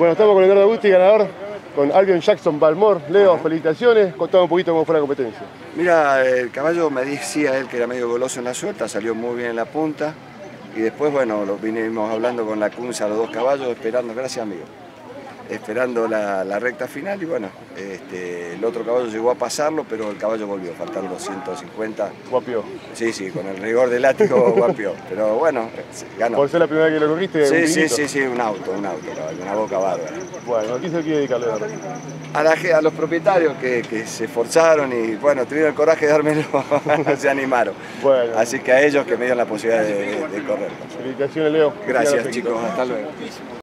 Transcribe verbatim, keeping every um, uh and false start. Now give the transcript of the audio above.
Bueno, estamos con Leonardo Agustí, ganador, con Albion Jackson Balmor. Leo, felicitaciones. Contame un poquito cómo fue la competencia. Mira, el caballo me decía él que era medio goloso en la suelta, salió muy bien en la punta. Y después, bueno, lo vinimos hablando con la cunza, los dos caballos, esperando, gracias amigo, esperando la, la recta final y bueno, este, el otro caballo llegó a pasarlo, pero el caballo volvió, faltando ciento cincuenta. Guapió. Sí, sí, con el rigor del látigo guapió, pero bueno, ganó. ¿Por ser la primera vez que lo corriste? Sí, un sí, vinito? sí, sí, un auto, un auto, caballo, una boca bárbara. Bueno, ¿a quién se lo quiere dedicar, Leonardo? A, la, a los propietarios que, que se esforzaron y bueno, tuvieron el coraje de dármelo, se animaron. Bueno. Así que a ellos que me dieron la posibilidad de, de, de correr. Felicitaciones, Leo. Gracias chicos, hasta luego.